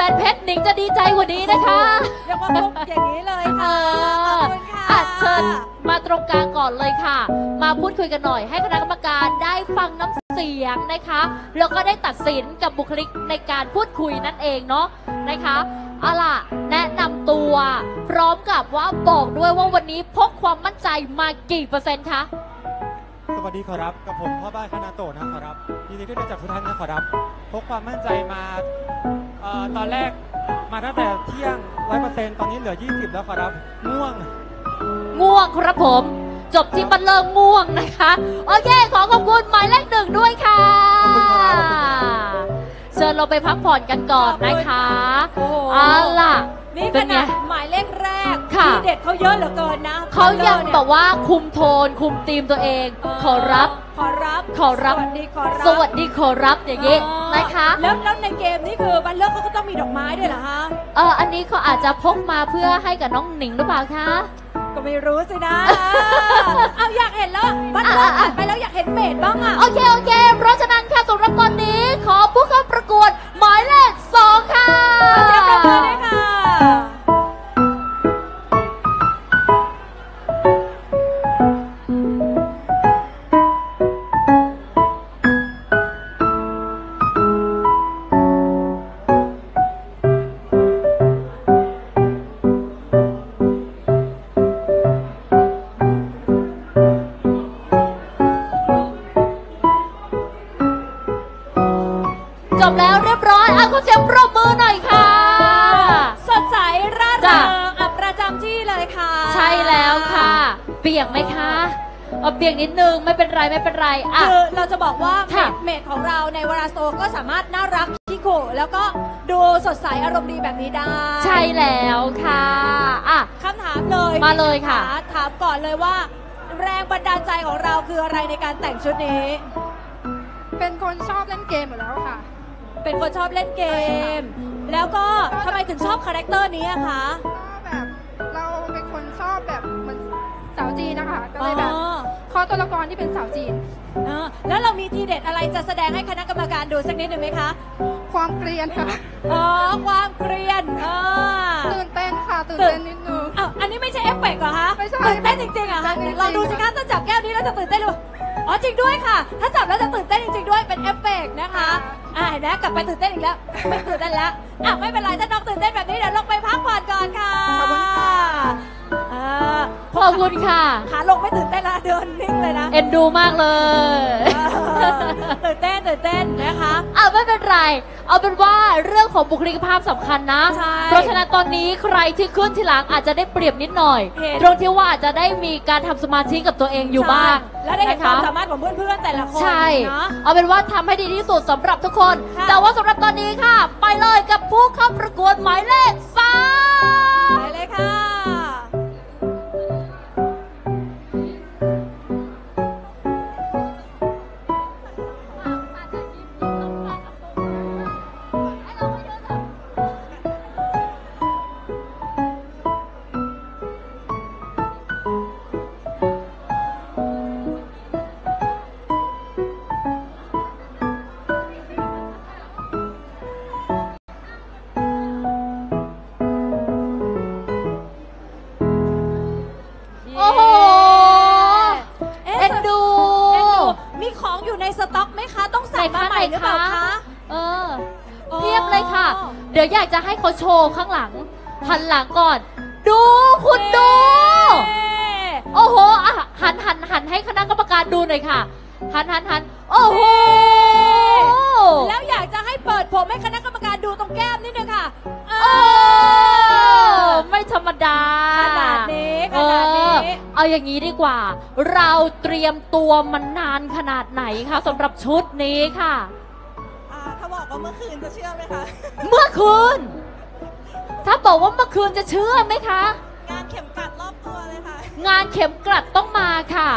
นเพชรหนิงจะดีใจกว่านี้นะคะเรียกว่าพบอย่างนี้เลยค่ะขอบคุณค่ะเชิญมาตรงกลางก่อนเลยค่ะมาพูดคุยกันหน่อยให้คณะกรรมการได้ฟังน้ำเสียงนะคะแล้วก็ได้ตัดสินกับบุคลิกในการพูดคุยนั่นเองเนาะนะคะเอาล่ะแนะนำตัวพร้อมกับว่าบอกด้วยว่าวันนี้พกความมั่นใจมากี่เปอร์เซ็นต์คะสวัสดีขอรับกับผมพ่อบ้านคณะโตนะขอรับยินดีที่ได้จับทุกท่านนะขอรับพกความมั่นใจมาตอนแรกมาตั้งแต่เที่ยง100%ตอนนี้เหลือ20แล้วขอรับง่วงครับผมจบที่บันเลิงง่วงนะคะโอเคขอขอบคุณหมายเลข1ด้วยค่ะเชิญเราไปพักผ่อนกันก่อนนะคะเอาล่ะนี่ขนาดหมายเลขแรกที่เด็ดเขาเยอะเหลือเกินนะเขายังแบบว่าคุมโทนคุมธีมตัวเองขอรับสวัสดีขอรับอย่างนี้นะคะแล้วในเกมนี้คือบันเลิกเขาก็ต้องมีดอกไม้ด้วยเหรอคะอันนี้เขาอาจจะพกมาเพื่อให้กับน้องหนิงหรือเปล่าคะก็ไม่รู้สินะเอาอยากเห็นแล้วบันเลิกไปแล้วอยากเห็นเมดบ้างอ่ะโอเคเพราะฉะนั้นค่ะสำหรับตอนนี้ขอผู้เข้าประกวดหมายเลข2ค่ะขอเสียงปรบมือด้วยค่ะจบแล้วเรียบร้อยขอเสียงปรบมือหน่อยค่ะสดใสร่าเริงประจำที่เลยค่ะใช่แล้วค่ะเปียกไหมคะเปียกนิดนึงไม่เป็นไรคือเราจะบอกว่าเมดของเราในวาราโซก็สามารถน่ารักขี้โกแล้วก็ดูสดใสอารมณ์ดีแบบนี้ได้ใช่แล้วค่ะคำถามเลยมาเลยค่ะถามก่อนเลยว่าแรงบันดาลใจของเราคืออะไรในการแต่งชุดนี้เป็นคนชอบเล่นเกมอยู่แล้วค่ะเป็นคนชอบเล่นเกมแล้วก็ทำไมถึงชอบคาแรคเตอร์นี้อะคะก็แบบเราเป็นคนชอบแบบเหมือนสาวจีนนะคะก็เลยแบบข้อตัวละครที่เป็นสาวจีนแล้วเรามีทีเด็ดอะไรจะแสดงให้คณะกรรมการดูสักนิดหนึ่งไหมคะความเกรียนค่ะความเกรียนตื่นเต้นค่ะตื่นเต้นนิดนึงอันนี้ไม่ใช่เอฟเฟกต์เหรอคะไม่ใช่ตื่นเต้นจริงๆอะคะลองดูสิคะถ้าจับแก้วนี้แล้วจะตื่นเต้นหรือจริงด้วยค่ะถ้าจับแล้วจะตื่นเต้นจริงๆด้วยเป็นเอฟเฟกต์นะคะเห็นไหมกลับไปตื่นเต้นอีกแล้วไม่ตื่นเต้นแล้วไม่เป็นไรถ้าน้องตื่นเต้นแบบนี้เดี๋ยวลงไปพักผ่อนก่อนค่ะขอบคุณค่ะขาลงไม่ตื่นเต้นละเดินนิ่งเลยนะเอ็นดูมากเลยตื่นเต้นนะคะไม่เป็นไรเอาเป็นว่าเรื่องของบุคลิกภาพสำคัญนะเพราะฉะนั้นตอนนี้ใครที่ขึ้นทีหลังอาจจะได้เปรียบนิดหน่อยตรงที่ว่าอาจจะได้มีการทำสมาธิกับตัวเองอยู่บ้างและได้เห็นความสามารถของเพื่อนๆแต่ละคนใช่เอาเป็นว่าทำให้ดีที่สุดสำหรับทุกคนแต่ว่าสำหรับตอนนี้ค่ะไปเลยกับผู้เข้าประกวดหมายเลข3 ไปเลยค่ะมีของอยู่ในสต็อกไหมคะต้องสั่งมาใหม่หรือเปล่าคะเทียบเลยค่ะเดี๋ยวอยากจะให้เขาโชว์ข้างหลังหันหลังก่อนดูคุณดูโอ้โหหันให้คณะกรรมการดูหน่อยค่ะหันโอ้โหแล้วอยากจะให้เปิดผมให้คณะกรรมการดูตรงแก้มนิดนึงค่ะไม่ธรรมดาขนาดนี้เอาอย่างนี้ดีกว่าเราเตรียมตัวมันนานขนาดไหนคะสำหรับชุดนี้ค่ะถ้าบอกว่าเมื่อคืนจะเชื่อไหมคะเมื่อคืนถ้าบอกว่าเมื่อคืนจะเชื่อไหมคะงานเข็มกลัดรอบตัวเลยค่ะงานเข็มกลัดต้องมาค่ะ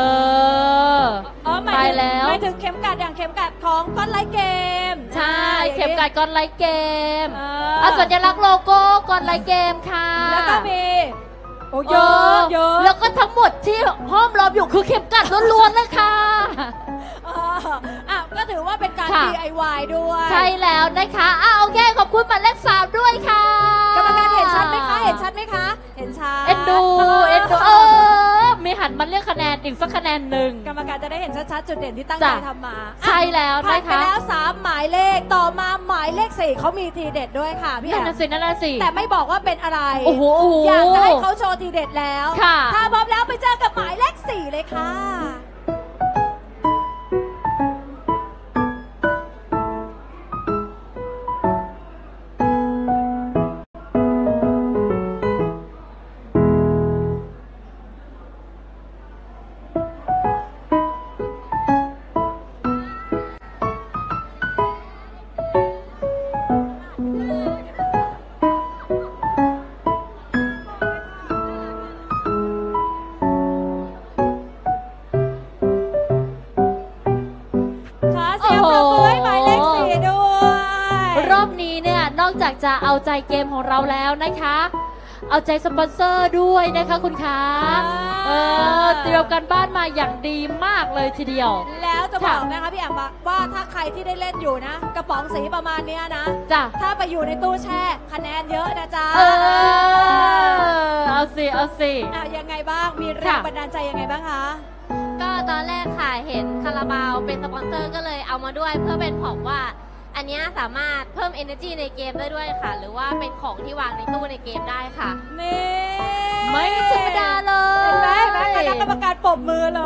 ไปแล้วไม่ถึงเข็มกลัดอย่างเข็มกลัดของก้อนไลท์เกมใช่เข็มกลัดก้อนไลท์เกมสัญลักษณ์โลโก้ก้อนไลท์เกมค่ะแล้วก็มีเยอะแล้วก็ทั้งหมดที่ห้อมล้อมอยู่คือเข็มกลัดล้วนๆเลยค่ะก็ถือว่าเป็นการค่ะ DIY ด้วยใช่แล้วนะคะโอเคขอบคุณหมายเลข3ด้วยค่ะกรรมการเห็นชัดไหมคะ เห็นชัดไหมคะ เห็นชัดเอ็นดูมีหันมาเรียกคะแนนอีกสักคะแนนหนึ่งกรรมการจะได้เห็นชัดๆจุดเด่นที่ตั้งใจจ้ะทำมาใช่แล้วผ่านนะไปคะแล้ว3หมายเลขต่อมาหมายเลข4เขามีทีเด็ดด้วยค่ะพี่แอนั่นมน่ะสินั่นน่ะสิแต่ไม่บอกว่าเป็นอะไรโอ้โหโอ้โหอยากจะให้เขาโชว์ทีเด็ดแล้วค่ะถ้าพร้อมแล้วไปเจอกับหมายเลข4เลยค่ะ ขอเสียงปรบมือให้หมายเลข4ด้วยรอบนี้เนี่ยนอกจากจะเอาใจเกมของเราแล้วนะคะ เอาใจสปอนเซอร์ด้วยนะคะคุณคะเตรียมกันบ้านมาอย่างดีมากเลยทีเดียวแล้วจะบอกนะคะพี่แอมว่าถ้าใครที่ได้เล่นอยู่นะ กระป๋องสีประมาณเนี้ยนะจ้ะถ้าไปอยู่ในตู้แช่คะแนนเยอะนะจ๊ะเอาสิเอาสิยังไงบ้าง มีแรงค่ะบันดาลใจยังไงบ้างคะก็ตอนแรกค่ะเห็นคาราบาวเป็นสปอนเซอร์ก็เลยเอามาด้วยเพื่อเป็นของว่า อันเนี้ยสามารถเพิ่ม energy ในเกมได้ด้วยค่ะ หรือว่าเป็นของที่วางในตู้ในเกมได้ค่ะนี่ไม่ธรรมดาเลเห็นไหมยคณะกรรมการปรบมือเลย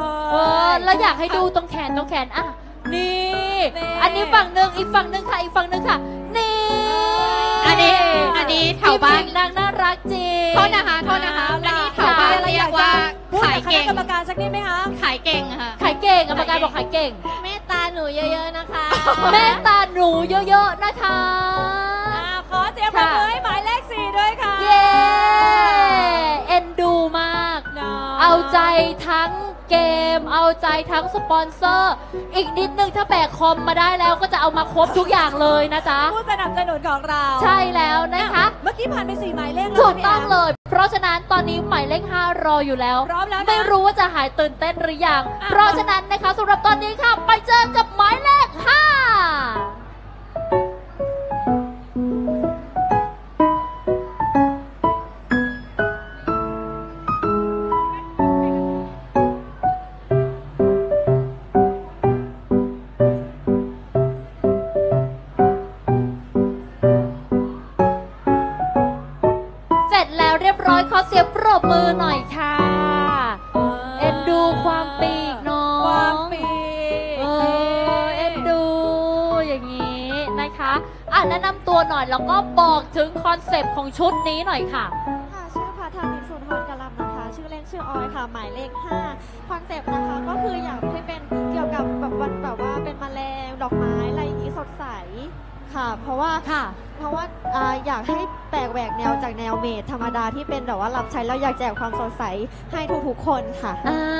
แล้วอยากให้ดูตรงแขนอ่ะนี่นี่อันนี้ฝั่งหนึ่งอีกฝั่งหนึ่งค่ะอีกฝั่งหนึ่งค่ะนี่อันนี้แถวบ้านนางน่ารักจริงโทษนะคะอันนี้แถวบ้านเรียกว่าพูดขายกับคเก่ณะงกรรมการสักนิดไหมคะขายเก่งค่ะขายเก่งกรรมการบอกขายเก่งเมตตาหนูเยอะๆนะคะแม่ตาหนูเยอะๆนะคะขอเสียงปรบมือให้หมายเลข4ด้วยค่ะเย้เอ็นดูมากเนาะเอาใจทั้งเกม เอาใจทั้งสปอนเซอร์ อีกนิดนึงถ้าแบกคอมมาได้แล้วก็จะเอามาครบทุกอย่างเลยนะจ๊ะผู้สนับสนุนของเราใช่แล้วนะคะเมื่อกี้ผ่านไป4หมายเลขแล้วถูกพี่ต้องแมเลย เพราะฉะนั้นตอนนี้หมายเลข5รออยู่แล้วพร้อมแล้วนะไม่รู้ว่าจะหายตื่นเต้นหรือยังอ่ะเพราะฉะนั้นนะคะสำหรับตอนนี้ค่ะ ไปเจอกับหมายเลข5 เสร็จแล้วเรียบร้อยขอเสียงปรบมือหน่อยค่ะ เอ็นดูความปีกน้องความปีเอ็นดูอย่างนี้นะคะแนะนำตัวหน่อยแล้วก็บอกถึงคอนเซปต์ของชุดนี้หน่อยค่ะค่ะชื่อพาธานินสุนทรกะลำนะคะ ชื่อเล่นชื่อออยค่ะ หมายเลข5คอนเซปต์นะคะก็คืออยากให้เป็นเกี่ยวกับแบบวันแบบว่าเป็นแมลงดอกไม้อะไรอย่างนี้สดใสค่ะ เพราะว่าอยากให้แปลกแหวกแนวจากแนวเมดธรรมดาที่เป็นแบบว่ารับใช้แล้วอยากแจกความสดใสให้ทุกๆคนค่ะ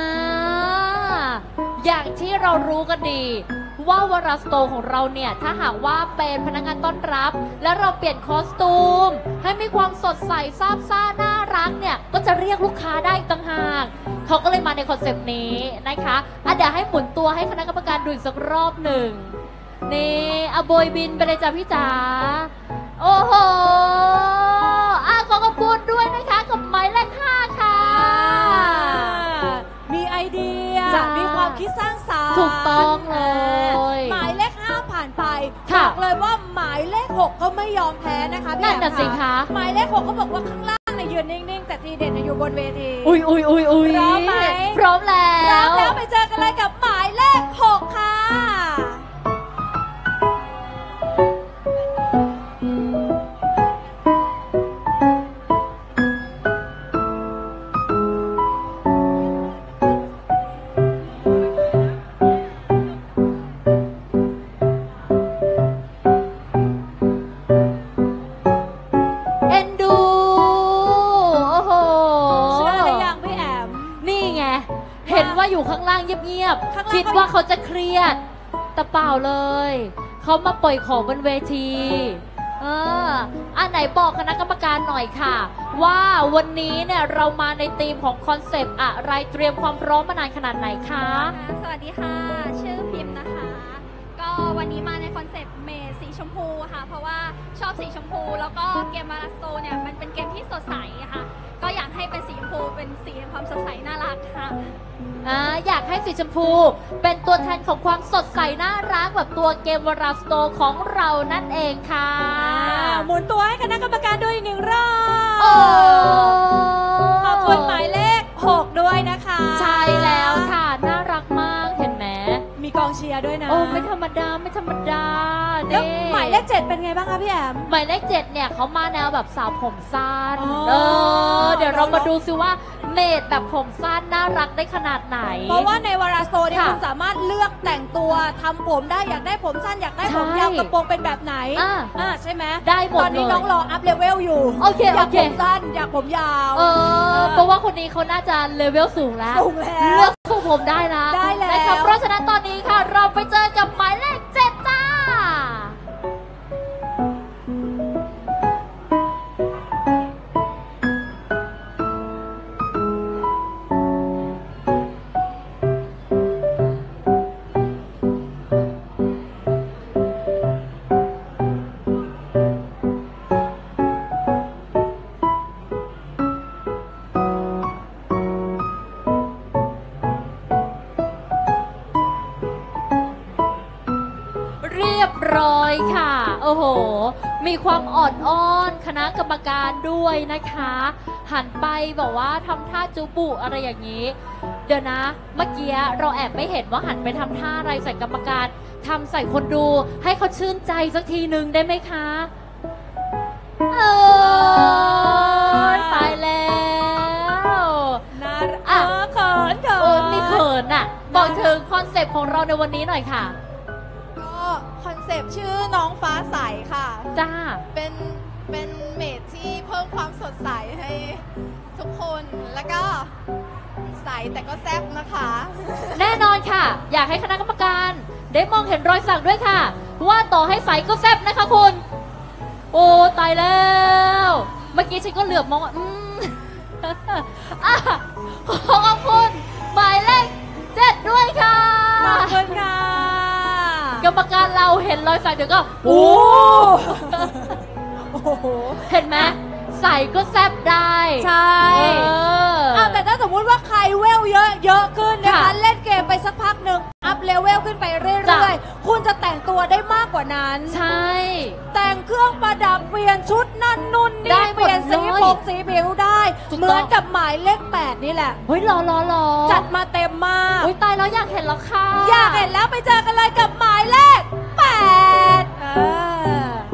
อย่างที่เรารู้กันดีว่าวาราสโตของเราเนี่ยถ้าหากว่าเป็นพนักงานต้อนรับ แล้วเราเปลี่ยนคอสตูมให้มีความสดใสซาบซ่าน่ารักเนี่ยก็จะเรียกลูกค้าได้อีกต่างหากเขาก็เลยมาในคอนเซปต์นี้นะคะเดี๋ยวให้หมุนตัวให้คณะกรรมการดูอีกสักรอบหนึ่งนี่โบยบินไปเลยจ้ะพี่จ๋าโอ้โหขอขอบคุณด้วยนะคะกับหมายเลข5ค่ะมีไอเดียจ้ะมีความคิดสร้างสรรค์ถูกต้องเลยหมายเลข5ผ่านไปบค่ะอกเลยว่าหมายเลข6ก็ไม่ยอมแพ้นะคะพี่นั่นแอมน่ะสิคะหมายเลข6เขาบอกว่าข้างล่างเนี่ยยืนนิ่งๆ แต่ทีเด่นเนี่ยอยู่บนเวทีอุ้ยพร้อมไหมพร้อมแล้พร้อมวแล้วไปเจอกันเลยกับหมายเลข6ค่ะเอ็นดู โอ้โหเชื่อหรือยังพี่แอมนี่ไง เห็นว่าอยู่ข้างล่างเงียบข้างล่างๆ คิดว่าเขาจะเครียด แต่เปล่าเลย เขามาปล่อยของบนเวทีอันไหนบอกคณะกรรมการหน่อยค่ะ ว่าวันนี้เนี่ยเรามาในธีมของคอนเซปต์อะไรเตรียมความพร้อมมานานขนาดไหนคะสวัสดีค่ะ ชื่อพิมพ์นะคะ ก็วันนี้มาในคอนเซปต์เมดสีชมพูค่ะ เพราะว่าชอบสีชมพู แล้วก็เกมมาราโตเนี่ยมันเป็นเกมที่สดใสค่ะ ก็อยากให้เป็นสีชมพูเป็นสีแห่งความสดใสน่ารักค่ะอยากให้สีชมพูเป็นตัวแทนของความสดใสน่ารักแบบตัวเกมวาราสโตของเรานั่นเองค่ะหมุนตัวให้คณะกรรมการด้วยอีกหนึ่งรอบโอ้ขอบคุณหมายเลข 6 ด้วยนะคะใช่แล้วค่ะน่ารักมากเห็นไหมมีกองเชียร์ด้วยนะโอ้ไม่ธรรมดาไม่ธรรมดาแล้วนี่หมายเลข 7 เป็นไงบ้างคะพี่แอมหมายเลข 7เนี่ยเขามาแนวแบบสาวผมสั้นอ๋อเดี๋ยวเรามาดูซิว่าเมดแบบผมสั้นน่ารักได้ขนาดไหนเพราะว่าในวาราโซเนี่ยค่ะคุณสามารถเลือกแต่งตัวทำผมได้อยากได้ผมสั้นอยากได้ผมใช่ยาวกระโปรงเป็นแบบไหน ใช่ไหมได้หมดตอนนี้เลยน้องรออัพเลเวลอยู่โอเคอยากโอเคผมสั้นอยากผมยาวเพราะว่าคนนี้เขาน่าจะเลเวลสูงแล้วสูงแล้วเลือกทรงผมได้นะได้แล้วนะคะเพราะฉะนั้นตอนนี้ค่ะ เราไปเจอกับหมายเลข 7 จ้า เรียบร้อยค่ะ โอ้โห มีความอ่อนอ้อนคณะกรรมการด้วยนะคะ หันไปบอกว่าทำท่าจูบุอะไรอย่างนี้ เดี๋ยวนะ เมื่อกี้เราแอบไม่เห็นว่าหันไปทำท่าอะไรใส่กรรมการทำใส่คนดูให้เขาชื่นใจสักทีหนึ่งได้ไหมคะตายแล้วน่าอ่ะเขินเขิโอ้ยนมีเขินอ่ะ บอกถึงคอนเซปต์ของเราในวันนี้หน่อยค่ะก็คอนเซปต์ชื่อน้องฟ้าใสค่ะจ้าเป็นเมดที่เพิ่มความสดใสให้ทุกคน แล้วก็ใสแต่ก็แซ่บนะคะแน่นอนค่ะ อยากให้คณะกรรมการได้มองเห็นรอยสักด้วยค่ะ ว่าต่อให้ใสก็แซ่บนะคะคุณ โอ้ตายแล้ว เมื่อกี้ฉันก็เหลือบมองว่าอ่ะขอบคุณหมายเลข 7 ด้วยค่ะขอบคุณค่ะกรรมการเราเห็นรอยสักเดี๋ยวก็โอ้โหเห็นไหมใส่ก็แซ่บได้ใช่ แต่ถ้าสมมุติว่าใครเวลเยอะขึ้นนะคะค่ะเล่นเกมไปสักพักหนึ่งอัพเลเวลขึ้นไปเรื่จ้ะอยๆ คุณจะแต่งตัวได้มากกว่านั้นใช่แต่งเครื่องประดับเปลี่ยนชุดนั่นนู่นได้นี่หมดเปลี่ยนสีเลยผมสีผิวได้ถูกต้องเหมือนกับหมายเลข 8 นี่แหละเฮ้ยรอจัดมาเต็มมากโอ้ยตายแล้วอยากเห็นแล้วค่ะอยากเห็นแล้วไปเจอกันเลยกับหมายเลข 8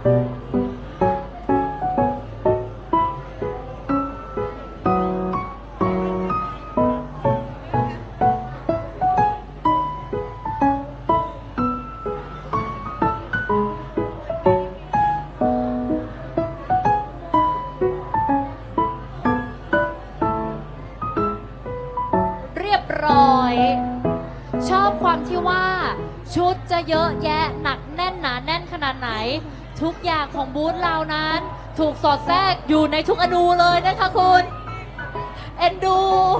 เรียบร้อย ชอบความที่ว่าชุดจะเยอะแยะหนักแน่นหนาแน่นขนาดไหน ทุกอย่างของบูธเรานั้น ถูกสอดแทรกอยู่ในทุกอนูเลยนะคะคุณเอ็นดู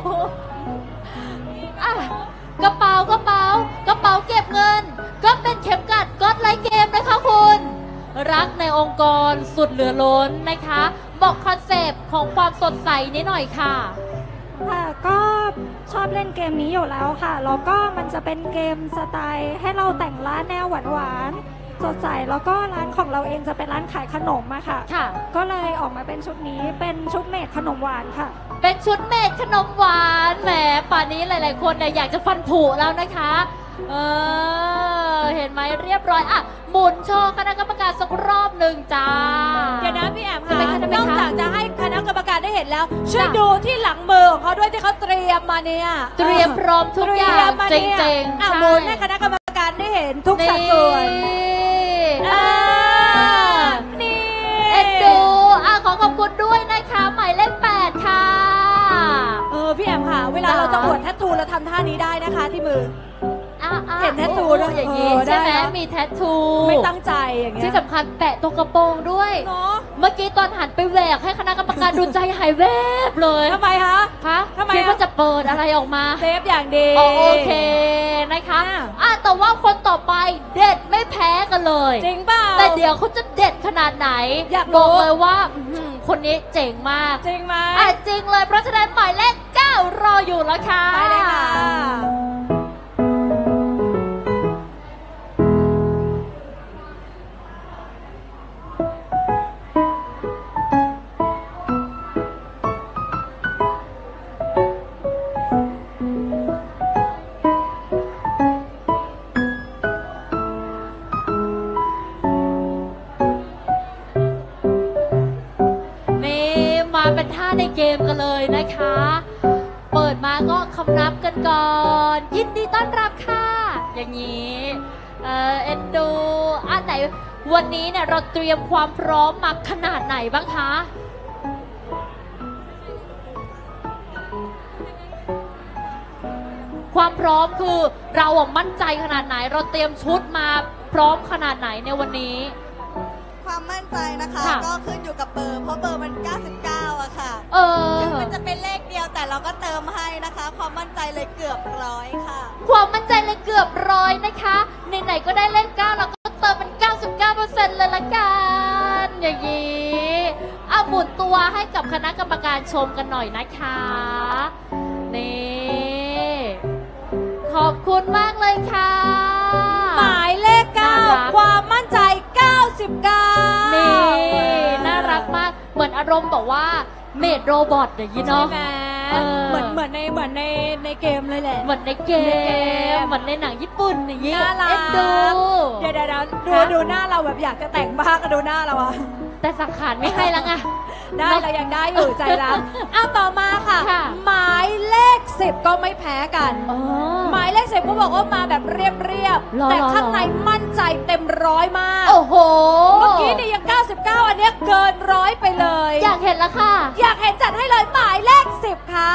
อ่ะกระเป๋าเก็บเงิน ก็เป็นเข็มกัดก็อดไลท์เกมนะคะคุณรักในองค์กรสุดเหลือล้นนะคะ บอกคอนเซปต์ของความสดใสนิดหน่อยค่ะค่ะก็ชอบเล่นเกมนี้อยู่แล้วค่ะแล้วก็มันจะเป็นเกมสไตล์ให้เราแต่งร้านแนวหวานๆสดใสแล้วก็ร้านของเราเองจะเป็นร้านขายขนมอะค่ะค่ะก็เลยออกมาเป็นชุดนี้เป็นชุดเมดขนมหวานค่ะเป็นชุดเมดขนมหวานแหมป่านนี้หลาย ๆ คนเนี่ยอยากจะฟันผุแล้วนะคะเห็นไหมเรียบร้อยอ่ะหมุนโชว์คณะกรรมการสักรอบหนึ่งจ้าเดี๋ยวนะพี่แอมทำไมค่ะคะทำไมคะนอกจากจะให้คณะกรรมการได้เห็นแล้ว ช่วยจ้ะดูที่หลังมือของเขาด้วยที่เขาเตรียมมาเนี่ยเตรียมพร้อมทุกอย่างมาจเนี่ยริงๆอ่ะใช่หมุนให้คณะกรรมการได้เห็นทุกสัดส่วน นี่เอ็นดูขอขอบคุณด้วยนะคะหมายเลข 8 ค่ะพี่แอมค่ะ เวลาจ้ะเราจะอวดแทททูเราทำท่านี้ได้นะคะที่มือเห็นแทททูด้วยอย่างนี้ใช่ไหมมีแทททูไม่ตั้งใจอย่างเงี้ยที่สำคัญแปะตรงกระโปรงด้วยเนาะเมื่อกี้ตอนหันไปแหวกให้คณะกรรมการดูใจหายแวบเลยทำไมคะคะทำไมคิดว่าจะเปิดอะไรออกมาเซฟอย่างดีโอเคนะคะแต่ว่าคนต่อไปเด็ดไม่แพ้กันเลยจริงเปล่าแต่เดี๋ยวเขาจะเด็ดขนาดไหนอยากบรู้อกเลยว่าคนนี้เจ๋งมากจริงไหมจริงเลยเพราะฉะนั้นหมายเลข 9 รออยู่แล้วค่ะไปเลยค่ะมาเป็นท่าในเกมกันเลยนะคะ เปิดมาก็คำนับกันก่อน ยินดีต้อนรับค่ะ อย่างนี้เอ็นดูไหนวันนี้เนี่ยเราเตรียมความพร้อมมาขนาดไหนบ้างคะ ความพร้อมคือเรามั่นใจขนาดไหน เราเตรียมชุดมาพร้อมขนาดไหนในวันนี้ความมั่นใจนะคะก็ขึ้นอยู่กับเบอร์เพราะเบอร์มัน 99อะค่ะถึงมันจะเป็นเลขเดียวแต่เราก็เติมให้นะคะ ความมั่นใจเลยเกือบ100ค่ะความมั่นใจเลยเกือบ100นะคะไหนๆก็ได้เลข9เราก็เติมเป็น 99% เลยละกันอย่างนี้หมุนตัวให้กับคณะกรรมการชมกันหน่อยนะคะนี่ขอบคุณมากเลยค่ะหมายเลข 9 ความมั่นใจ 99 นี่น่ารักมากเหมือนอารมณ์บอกว่าเมดโรบอทอย่างนี้เนาะเหมือนในเกมเลยแหละเหมือนในเกมเหมือนในหนังญี่ปุ่นอย่างนี้น่ารักดูเดี๋ยวดูหน้าเราแบบอยากจะแต่งบ้างก็ดูหน้าเราอะแต่สังขารไม่ให้แล้วไงได้เรายังได้อยู่ใจรักต่อมาค่ะหมายเลข 10ก็ไม่แพ้กันหมายเลข 10ก็บอกว่ามาแบบเรียบแต่ข้างในมั่นใจเต็ม100มากโอ้โหเมื่อกี้นี่ยัง99อันนี้เกิน100ไปเลยอยากเห็นแล้วค่ะอยากเห็นจัดให้เลยหมายเลข 10ค่ะ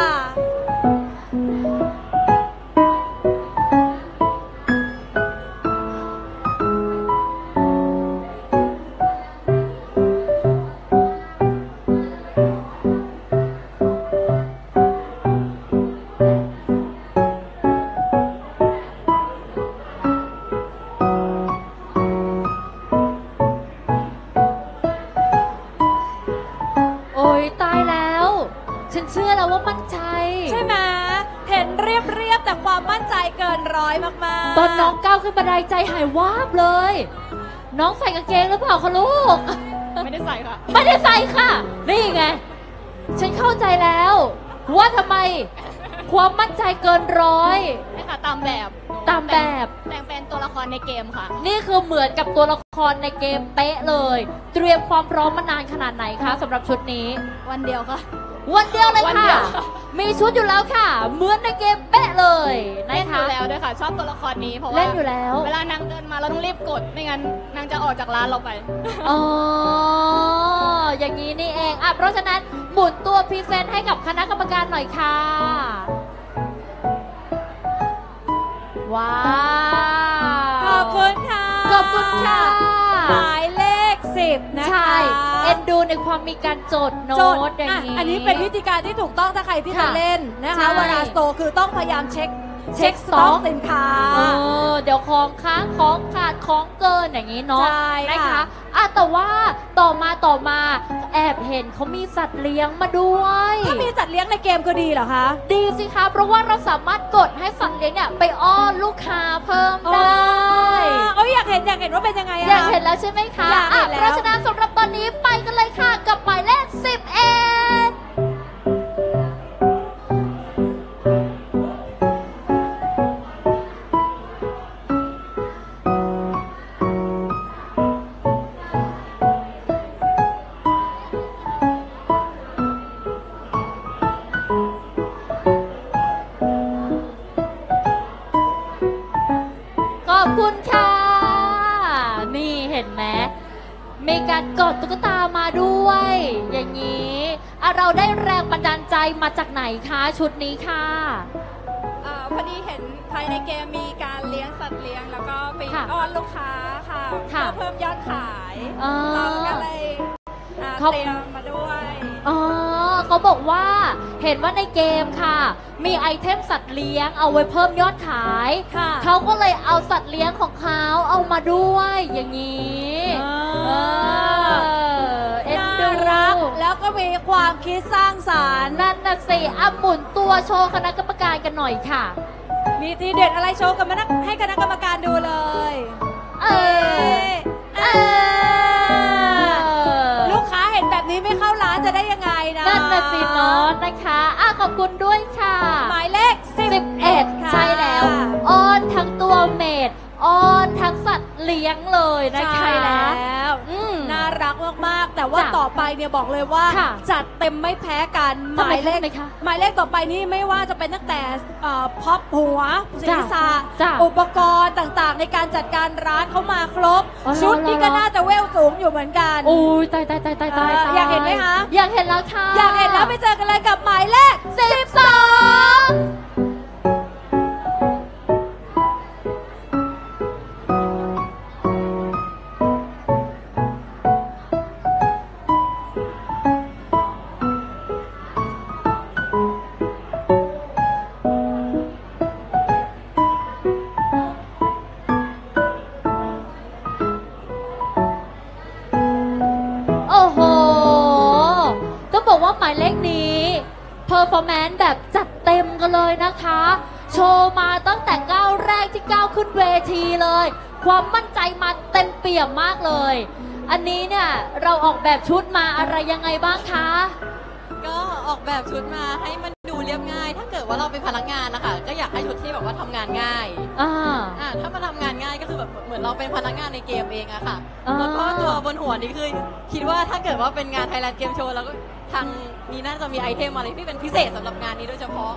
ฉันเชื่อแล้วว่ามั่นใจใช่ไหมเห็นเรียบแต่ความมั่นใจเกิน100มากๆตอนน้องก้าวขึ้นบันไดใจหายวาบเลยน้องใส่กางเกงหรือเปล่าคะลูกไม่ได้ใส่ค่ะไม่ได้ใส่ค่ะนี่ไงฉันเข้าใจแล้วว่าทำไมความมั่นใจเกิน100 นี่ค่ะตามแบบแต่งเป็นตัวละครในเกมค่ะนี่คือเหมือนกับตัวละครในเกมเป๊ะเลยเตรียมความพร้อมมานานขนาดไหนคะสำหรับชุดนี้วันเดียวค่ะวันเดียวเลยค่ะมีชุดอยู่แล้วค่ะเหมือนในเกมเป๊ะเลยนะคะเล่นอยู่แล้วด้วยค่ะชอบตัวละครนี้เพราะว่าเล่นอยู่แล้วเวลานางเดินมาเราต้องรีบกดไม่งั้นนางจะออกจากร้านเราไปอ๋ออย่างนี้นี่เองเพราะฉะนั้นหมุนตัวพรีเซนต์ให้กับคณะกรรมการหน่อยค่ะว้าวขอบคุณค่ะขอบคุณค่ะหมายเลข 10นะคะใช่เอ็นดูในความมีการจดโน้ตอย่างนี้อันนี้เป็นวิธีการที่ถูกต้องถ้าใครที่จะเล่นนะคะเวลาสโตร์คือต้องพยายามเช็คสต็อกสินค้าเดี๋ยวของค้างของขาดของเกินอย่างนี้เนาะนะคะแต่ว่าต่อมาแอบเห็นเขามีสัตว์เลี้ยงมาด้วยถ้ามีสัตว์เลี้ยงในเกมก็ดีเหรอคะดีสิคะเพราะว่าเราสามารถกดให้สัตว์เลี้ยงเนี่ยไปอ้อนลูกค้าเพิ่มได้อยากเห็นว่าเป็นยังไงอยากเห็นแล้วใช่ไหมคะเพราะฉะนั้นสำหรับตอนนี้ไปกันเลยค่ะกับหมายเลข11ขอบคุณค่ะนี่เห็นไหมมีการกดตุ๊กตามาด้วยอย่างนี้เราได้แรงบันดาลใจมาจากไหนคะชุดนี้ค่ะพออดีเห็นภายในเกมมีการเลี้ยงสัตว์เลี้ยงแล้วก็ไปค่ะอ้อนลูกค้าค่ะค่ะเพื่อเพิ่มยอดขายอ๋อเราก็เลยเขาเตรียมมาด้วยอ๋อเขาบอกว่าเห็นว่าในเกมค่ะ มีไอเทมสัตว์เลี้ยงเอาไว้เพิ่มยอดขายค่ะเขาก็เลยเอาสัตว์เลี้ยงของเขาเอามาด้วยอย่างนี้เอ็นน่าดูรักแล้วก็มีความคิดสร้างสรรค์นั่นน่ะสิอ่ะหมุนตัวโชว์คณะกรรมการกันหน่อยค่ะมีทีเด็ดอะไรโชว์กันมาให้คณะกรรมการดูเลยเออลูกค้าเห็นแบบนี้ไม่เข้าร้านจะได้ยังไงนะนั่นน่ะสิเนาะนะคะอ่ะขอบคุณด้วยค่ะหมายเลข 11 ค่ะใช่แล้วอ้อนทั้งตัวเมดอ้อนทั้งสัตว์เลี้ยงเลยนะคะใช่แล้วน่ารักมากๆแต่ว่าจ้ะต่อไปเนี่ยบอกเลยว่าค่ะจัดเต็มไม่แพ้กันหทำไมมายเลขทำไมคะหมายเลขต่อไปนี่ไม่ว่าจะเป็นตั้งแต่พ็อปหัวศีรษะจ้ะอุปกรณ์ต่างๆ ในการจัดการร้านเขามาครบอ๋อชุดนี่เหรอก็น่าจะเวลสูงอยู่เหมือนกันอุ้ยตายอยากเห็นไหมคะอยากเห็นแล้วค่ะอยากเห็นแล้วไปเจอกันเลยกับหมายเลข 12 โอ้โหต้องบอกว่าหมายเลขนี้เพอร์ฟอร์แมนซ์แบบจัดเต็มกันเลยนะคะ โชว์มาตั้งแต่ก้าวแรกที่ก้าวขึ้นเวทีเลย ความมั่นใจมาเต็มเปี่ยมมากเลย อันนี้เนี่ยเราออกแบบชุดมาอะไรยังไงบ้างคะก็ออกแบบชุดมาให้มันดูเรียบง่าย ถ้าเกิดว่าเราเป็นพนักงานนะคะก็อยากให้ชุดที่แบบว่าทำงานง่าย ถ้ามาทำงานง่ายก็คือแบบเหมือนเราเป็นพนักงานในเกมเองอะค่ะ แล้วก็ตัวบนหัวนี่คือคิดว่าถ้าเกิดว่าเป็นงาน Thailand Game Show แล้วก็ทางนี้น่าจะมีไอเทมอะไรที่เป็นพิเศษสำหรับงานนี้โดยเฉพาะ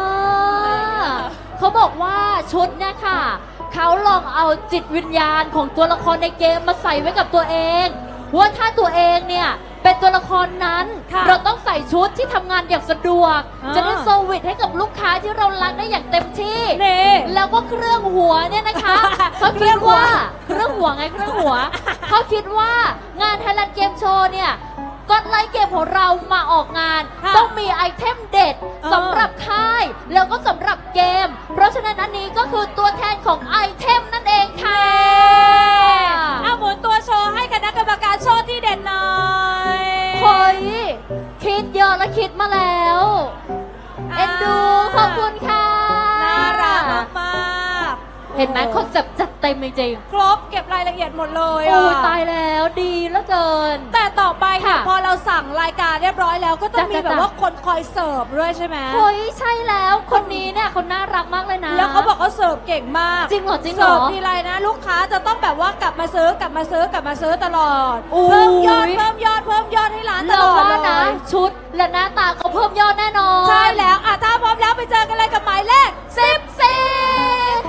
เขาบอกว่าชุดเนี่ยค่ะเขาลองเอาจิตวิญญาณของตัวละครในเกมมาใส่ไว้กับตัวเองว่าถ้าตัวเองเนี่ยเป็นตัวละครนั้นเราต้องใส่ชุดที่ทำงานอย่างสะดวกจะได้เซอร์วิสให้กับลูกค้าที่เรารักได้อย่างเต็มที่แล้วก็เครื่องหัวเนี่ยนะคะเขาคิดว่าเครื่องหัวเขาคิดว่างาน Thailand Game Show เนี่ยก็ไลฟ์เกมของเรามาออกงานต้องมีไอเทมเด็ดสำหรับค่ายแล้วก็สำหรับเกมเพราะฉะนั้นอันนี้ก็คือตัวแทนของไอเทมนั่นเองค่ะเอาหมุนตัวโชว์ให้คณะกรรมการโชว์ที่เด่นหน่อยเฮ้ยคิดเยอะและคิดมาแล้วเอ็นดูขอบคุณค่ะน่ารักมากเห็นไหมคอนเซ็ปต์จัดเต็มจริงๆครบเก็บรายละเอียดหมดเลยโอ้ตายแล้วดีเหลือเกินแต่ต่อไปค่ะพอเราสั่งรายการเรียบร้อยแล้วก็ต้องมีแบบว่าคนคอยเสิร์ฟด้วยใช่ไหมเฮ้ยใช่แล้วคนนี้เนี่ยเขาน่ารักมากเลยนะแล้วเขาบอกเขาเสิร์ฟเก่งมากจริงเหรอเสิร์ฟทีไรนะลูกค้าจะต้องแบบว่ากลับมาซื้อตลอดเพิ่มยอดให้ร้านตลอดเลยนะชุดและหน้าตาเขาเพิ่มยอดแน่นอนใช่แล้วถ้าพร้อมแล้วไปเจอกันเลยกับหมายเลข14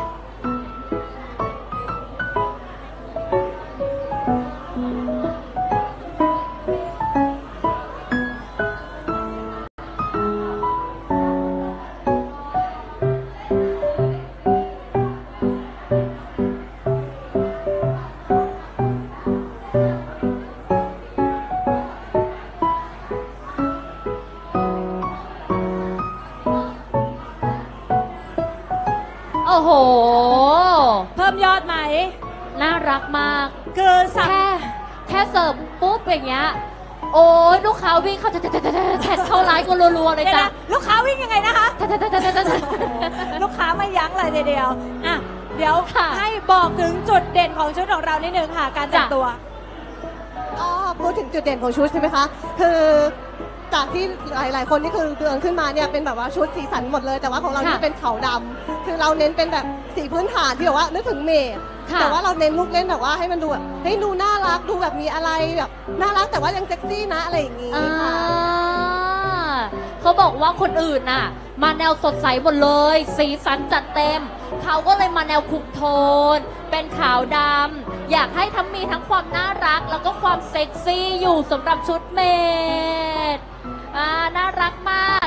โอ้โหเพิ่มยอดไหมน่ารักมากคือแค่เสิร์ฟปุ๊บอย่างเงี้ยโอ้ยลูกค้าวิ่งเข้าเข้าร้านก็รัวๆเลยจ้ะลูกค้าวิ่งยังไงนะคะลูกค้าไม่ยั้งเลยเดียวเดี๋ยวให้บอกถึงจุดเด่นของชุดของเรานิดนึงค่ะการแต่งตัวพูดถึงจุดเด่นของชุดใช่ไหมคะคือจากที่หลายๆคนที่คือเดือนขึ้นมาเนี่ยเป็นแบบว่าชุดสีสันหมดเลยแต่ว่าของเรานี่เป็นขาวดำคือเราเน้นเป็นแบบสีพื้นฐานที่แบบว่านึกถึงเมดแต่ว่าเราเน้นลูกเล่นแบบว่าให้มันดูแบบให้ดูน่ารักดูแบบมีอะไรแบบน่ารักแต่ว่ายังเซ็กซี่นะอะไรอย่างนี้ค่ะเขาบอกว่าคนอื่นน่ะมาแนวสดใสหมดเลยสีสันจัดเต็มเขาก็เลยมาแนวคุมโทนเป็นขาวดำอยากให้มีทั้งความน่ารักแล้วก็ความเซ็กซี่อยู่สำหรับชุดเมดน่ารักมาก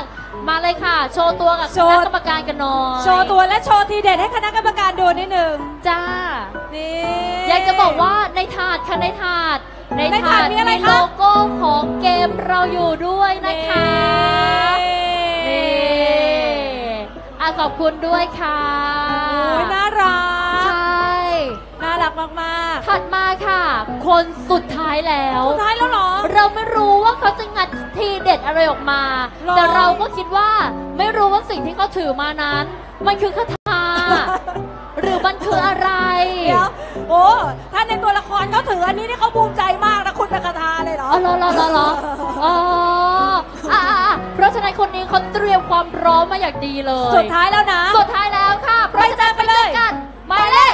มาเลยค่ะ โชว์ตัวกับคณะกรรมการกันหน่อยโชว์ตัวและโชว์ทีเด็ดให้คณะกรรมการดูนิดนึงจ้านี่อยากจะบอกว่าในถาดค่ะในถาดในถาดมีอะไรคะโลโก้ของเกมเราอยู่ด้วยนะคะนี่ขอบคุณด้วยค่ะโอ้ยน่ารักใช่น่ารักมากๆถัดมาค่ะ คนสุดท้ายแล้วสุดท้ายแล้วเหรอเราไม่รู้ว่าเขาจะงัดทีเด็ดอะไรออกมาหรอแต่เราก็คิดว่าไม่รู้ว่าสิ่งที่เขาถือมานั้น มันคือคาถา หรือมันคืออะไรเดี๋ยวโอ้ถ้าในตัวละครเขาถืออันนี้นี่เขาภูมิใจมากนะคุณเป็นคาถาเลยเหรออ๋อเหรออ๋อเพราะฉะนั้นคนนี้เขาเตรียมความพร้อมมาอย่างดีเลยสุดท้ายแล้วนะสุดท้ายแล้วค่ะไปเจอกันเลยหมายเลข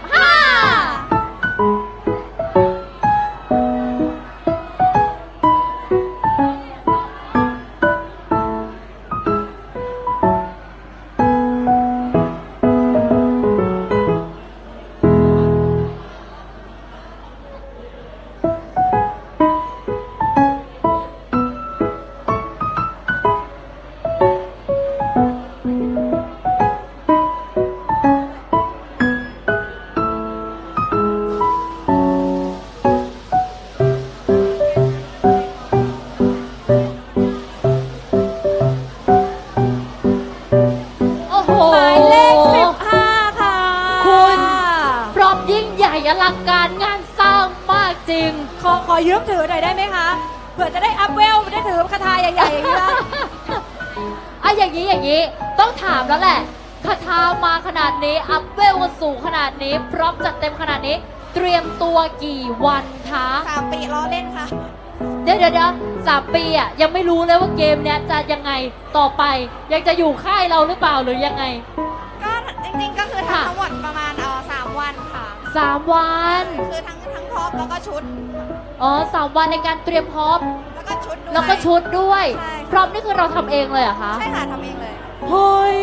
โอ้โหหมายเลข 15 ค่ะคุณพร้อมยิ่งใหญ่อลังการงานสร้างมากจริงขอยืมถือหน่อยได้ไหมคะ เผื่อจะได้อัพเวลได้ถือคาถาใหญ่ๆอย่างนี้นะอย่างนี้ต้องถามแล้วแหละคาถามาขนาดนี้อัพเวลกันสูงขนาดนี้พร้อมจัดเต็มขนาดนี้ เตรียมตัวกี่วันคะ 3 ปีล้อเล่นค่ะเดี๋ยว3 ปีอ่ะยังไม่รู้เลยว่าเกมเนี้ยจะยังไงต่อไปยังจะอยู่ค่ายเราหรือเปล่าหรือยังไงก็จริงๆก็คือทั้งหมดประมาณ3 วันค่ะ 3 วันคือทั้งพร็อพแล้วก็ชุดอ๋อ3 วันในการเตรียมพร้อมแล้วก็ชุดด้วยแล้วก็ชุดด้วยใช่พร้อมนี่คือเราทำเองเลยเหรอคะใช่ค่ะทำเองเลยเฮ้ย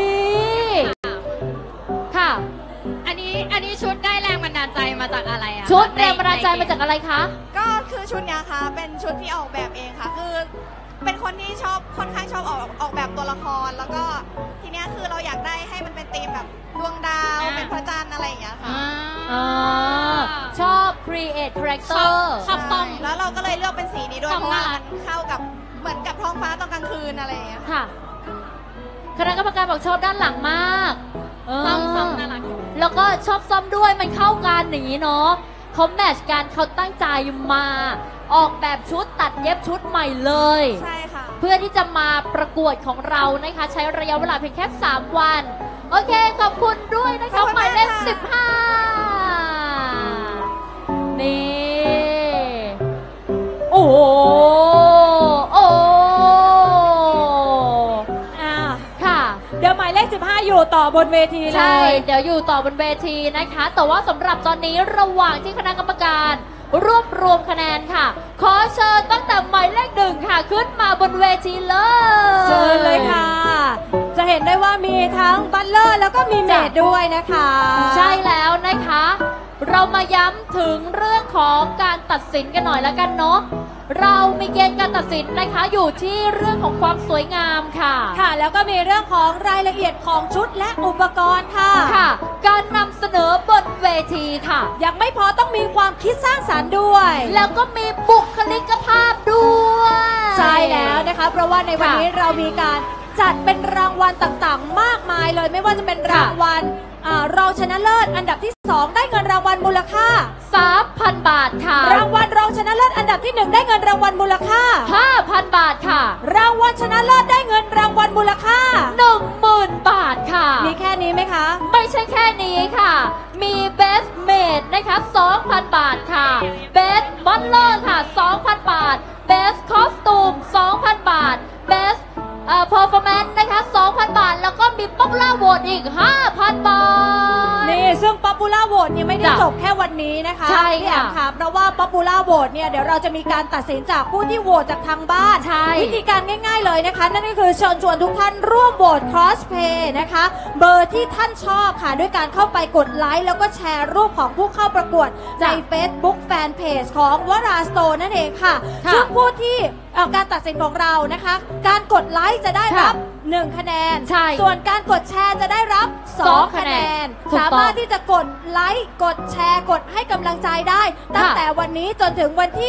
ค่ะอันนี้ชุดได้แรงบันดาลใจมาจากอะไรอะชุดแรงบันดาลใจมาจากอะไรคะก็คือชุดเนี้ยค่ะเป็นชุดที่ออกแบบเองค่ะ คือเป็นคนที่ค่อนข้างชอบออกแบบตัวละคร แล้วก็ทีเนี้ยคือเราอยากได้ให้มันเป็นธีมแบบดวงดาวเป็นพระจันทร์อะไรอย่างเงี้ยค่ะชอบ create character ชอบส้มแล้วเราก็เลยเลือกเป็นสีนี้ด้วยส้มเพราะว่าน่ารัมักนเข้ากับเหมือนกับท้องฟ้าตอนกลางคืนอะไรอย่างเงี้ยค่ะ คณะกรรมการบอกชอบด้านหลังมากส้มน่ารักแล้วก็ชอบส้มด้วยมันเข้ากันอย่างนี้เนาะเขาแมทช์กันเขาตั้งใจมา ออกแบบชุดตัดเย็บชุดใหม่เลยใช่ค่ะเพื่อที่จะมาประกวดของเรานะคะ ใช้ระยะเวลาเพียงแค่ 3 วัน โอเค ขอบคุณด้วยนะคะหมายเลข 15 นี่ โอ้โหค่ะเดี๋ยวหมายเลข 15 อยู่ต่อบนเวทีเลใช่ยเดี๋ยวอยู่ต่อบนเวทีนะคะ แต่ว่าสำหรับตอนนี้ระหว่างที่คณะกรรมการรวบรวมคะแนนค่ะ ขอเชิญตั้งแต่หมายเลข 1 ค่ะ ขึ้นมาบนเวทีเลยเชิญเลยค่ะ จะเห็นได้ว่ามีทั้งบัลเลอร์แล้วก็มีเมดด้วยนะคะใช่แล้วนะคะ เรามาย้ำถึงเรื่องของการตัดสินกันหน่อยแล้วกันเนาะ เรามีเกณฑ์การตัดสินนะคะอยู่ที่เรื่องของความสวยงามค่ะค่ะ แล้วก็มีเรื่องของรายละเอียดของชุดและอุปกรณ์ค่ะค่ะ การนำเสนอบนเวทีค่ะยังไม่พอต้องมีความคิดสร้างสรรค์ด้วยแล้วก็มีบุคลิกภาพด้วยใช่แล้วนะคะ เพราะว่าในวันนี้เรามีการจัดเป็นรางวัลต่างๆ มากมายเลย ไม่ว่าจะเป็นรางวัลรองชนะเลิศอันดับที่ 2 ได้เงินรางวัลมูลค่า 3,000 บาทค่ะรางวัลรองชนะเลิศอันดับที่ 1 ได้เงินรางวัลมูลค่า 5,000 บาทค่ะรางวัลชนะเลิศได้เงินรางวัลมูลค่า 10,000 บาทค่ะมีแค่นี้ไหมคะไม่ใช่แค่นี้ค่ะ มี Best Maid นะคะ 2,000 บาทค่ะ Best Butler ค่ะ 2,000 บาท Best Costume 2,000 บาท Best Performance นะคะ 2,000 บาท แล้วก็มี Popular Vote อีก 5,000 บาทนี่ซึ่ง Popular Vote เนี่ยไม่ได้จบแค่วันนี้นะคะใช่ค่ะพี่แอมค่ะเพราะว่า Popular Vote เนี่ยเดี๋ยวเราจะมีการตัดสินจากผู้ที่โหวตจากทางบ้านใช่วิธีการง่ายๆเลยนะคะ นั่นก็คือเชิญชวนทุกท่านร่วมโหวต Crossplay นะคะ เบอร์ที่ท่านชอบค่ะ ด้วยการเข้าไปกดไลค์แล้วก็แชร์รูปของผู้เข้าประกวดใน Facebook Fanpage ของวราสโตร์นั่นเองค่ะซึ่งผู้ที่การตัดสินของเรานะคะ การกดไลค์จะได้รับ 1 คะแนนใช่ส่วนการกดแชร์จะได้รับ2 คะแนนถูกต้องสามารถที่จะกดไลค์กดแชร์กดให้กำลังใจได้ ตั้งแต่วันนี้จนถึงวันที่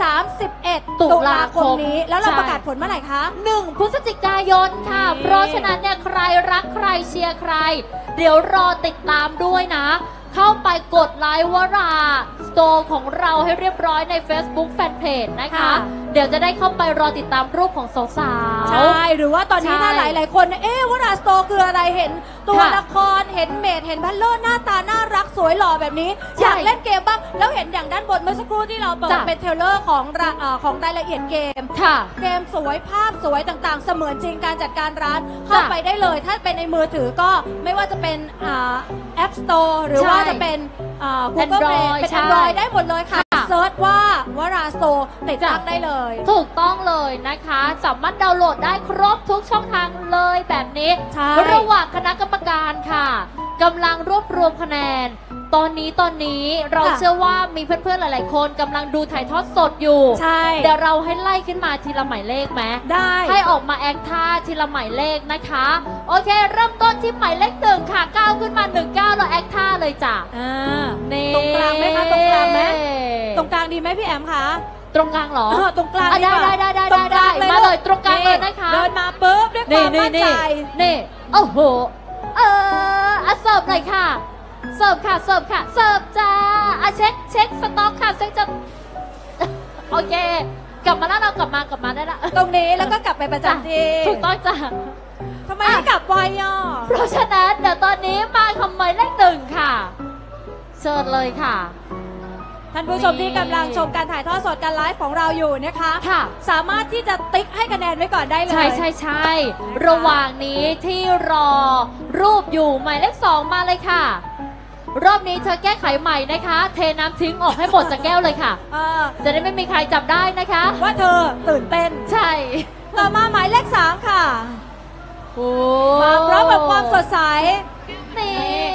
31 ตุลาคมนี้ แล้วเราประกาศผลเมื่อไหร่คะ 1 พฤศจิกายนค่ะ เพราะฉะนั้นเนี่ยใครรักใครเชียร์ใคร เดี๋ยวรอติดตามด้วยนะ เข้าไปกดไลค์วราสโตร์ของเราให้เรียบร้อยใน Facebook Fanpage นะคะค่ะเดี๋ยวจะได้เข้าไปรอติดตามรูปของสาวๆใช่หรือว่าตอนนี้ใช่ถ้าหลายๆคนเนี่ยวราสโตร์คืออะไรเห็นตัวค่ะละครเห็นเมดเห็นพัลเลอร์หน้าตาน่ารักสวยหล่อแบบนี้ใช่อยากเล่นเกมบ้างแล้วเห็นอย่างด้านบนเมื่อสักครู่ที่เราเปิดจ้ะเป็นเทรลเลอร์ของรายละเอียดเกมค่ะเกมสวยภาพสวยต่างๆ เสมือนจริงการจัดการร้านเข้าไปได้เลย ถ้าเป็นในมือถือก็ไม่ว่าจะเป็นApp Store หรือว่าจะเป็นGoogle Play Android เป็นใช่ Android ได้หมดเลยค่ะค่ะเซิร์ชว่าวราสโตร์ติดตั้งได้เลยถูกต้องเลยนะคะ สามารถดาวน์โหลดได้ครบทุกช่องทางเลยแบบนี้ใช่ระหว่างคณะกรรมการค่ะกำลังรวบรวมคะแนน ตอนนี้เราค่ะเชื่อว่ามีเพื่อนๆหลายๆคนกำลังดูถ่ายทอดสดอยู่ใช่เดี๋ยวเราให้ไล่ขึ้นมาทีละหมายเลขไหมได้ให้ออกมาแอคท่าทีละหมายเลขนะคะ โอเค เริ่มต้นที่หมายเลขหนึ่งค่ะก้าวขึ้นมา19เราแอคท่าเลยจ้ะ นี่ตรงกลางไหมคะตรงกลางไหมตรงกลางดีไหมพี่แอมคะตรงกลางเหรอตรงกลางอ่ะดีกว่าได้ตรงกลางมาเลยตรงกลางเลยนะคะเดินมาปุ๊บด้วยความมั่นใจนี่โอ้โหเสิร์ฟหน่อยค่ะ เสิร์ฟค่ะ เสิร์ฟจ้าเช็คสต็อกค่ะเช็คจะ โอเค กลับมาแล้วเรากลับมาได้ละตรงนี้แล้วก็กลับไปประจำที่ถูกต้องจ้ะทำไมไม่กลับไวอ่ะเพราะฉะนั้นเดี๋ยวตอนนี้มาคำหมายเลขหนึ่งค่ะ เชิญเลยค่ะท่านผู้ชมที่กำลังชมการถ่ายทอดสดการไลฟ์ของเราอยู่นะคะค่ะสามารถที่จะติ๊กให้คะแนนไว้ก่อนได้เลยใช่ ระหว่างนี้ที่รอรูปอยู่หมายเลข2มาเลยค่ะ รอบนี้เธอแก้ไขใหม่นะคะ เทน้ำทิ้งออกให้หมดจากแก้วเลยค่ะ จะได้ไม่มีใครจับได้นะคะว่าเธอตื่นเต้นใช่ต่อมาหมายเลข3ค่ะโอ้มาพร้อมกับความสดใสนี่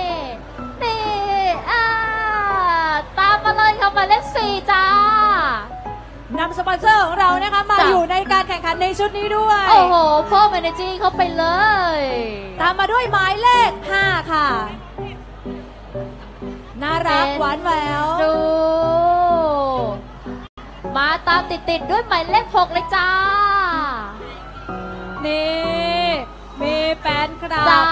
ตามมาเลยค่ะหมายเลข4จ้านำสปอนเซอร์ของเรานะคะมาจ้ะอยู่ในการแข่งขันในชุดนี้ด้วยโอ้โหเพิ่ม energy เข้าไปเลยตามมาด้วยหมายเลข5ค่ะ น่ารักหวานแหววดู มาตามติดด้วยหมายเลข6เลยจ้านี่มีแฟนคลัจ้าบ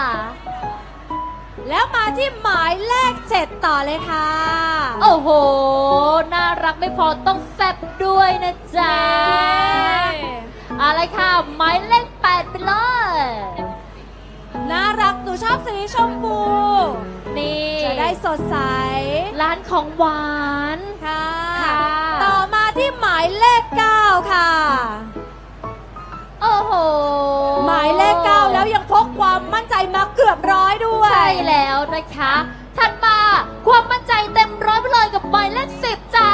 แล้วมาที่หมายเลข7ต่อเลยค่ะโอ้โห น่ารักไม่พอต้องแซ่บด้วยนะจ๊ะ อะไรค่ะ หมายเลข8ไปเลยน่ารักหนูชอบสีชมพูนี่จะได้สดใสร้านของหวานค่ะค่ะต่อมาที่หมายเลข9ค่ะโอ้โหหมายเลข9แล้วยังพกความมั่นใจมาเกือบ100ด้วยใช่แล้วนะคะ ถัดมาความมั่นใจเต็มร้อยไปเลยกับหมายเลข10จ้า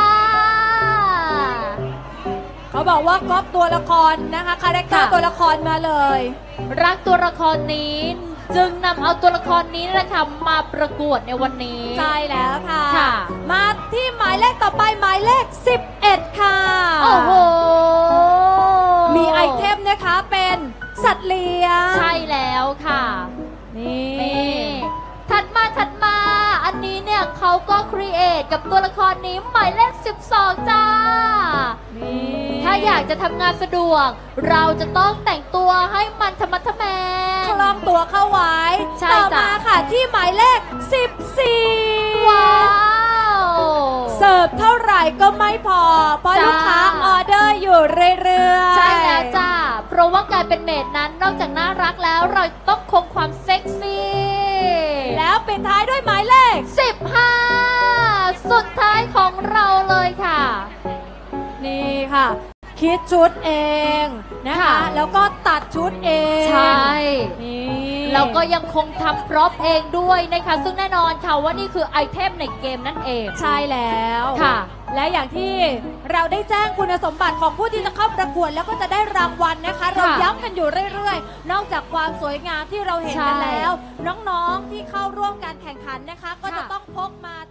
เขาบอกว่าก๊อปตัวละครนะคะคาแรคเตอร์ค่ะตัวละครมาเลยรักตัวละครนี้ จึงนำเอาตัวละครนี้นะคะมาประกวดในวันนี้ใช่แล้วค่ะค่ะมาที่หมายเลขต่อไปหมายเลข11ค่ะโอ้โหมีไอเทมนะคะเป็นสัตว์เลี้ยงใช่แล้วค่ะนี่นี่ถัดมาอันนี้เนี่ยเขาก็ครีเอทกับตัวละครนี้หมายเลข12จ้านี่ถ้าอยากจะทำงานสะดวก เราจะต้องแต่งตัวให้มันธรรมะทแมงคล้องตัวเข้าไว้ใช่ต่อจ้ะมาค่ะที่หมายเลข14 ว้าวเสิร์ฟเท่าไหร่ก็ไม่พอ เพราะจ้าลูกค้าออเดอร์อยู่เรื่อยๆใช่แล้วจ้า เพราะว่าการเป็นเมดนั้นนอกจากน่ารักแล้วเราต้องคงความเซ็กซี่แล้วปิดท้ายด้วยหมายเลข 15 สุดท้ายของเราเลยค่ะนี่ค่ะ คิดชุดเองนะคะค่ะแล้วก็ตัดชุดเองใช่นี่แล้วก็ยังคงทำพร็อพเองด้วยนะคะ ซึ่งแน่นอนค่ะว่านี่คือไอเทมในเกมนั่นเองใช่แล้วค่ะและอย่างที่เราได้แจ้งคุณสมบัติของผู้ที่จะเข้าประกวดแล้วก็จะได้รางวัลนะคะ เราย้ำกันอยู่เรื่อยๆ นอกจากความสวยงามที่เราเห็นกันแล้ว น้องๆที่เข้าร่วมการแข่งขันนะคะ ก็จะต้องพกมา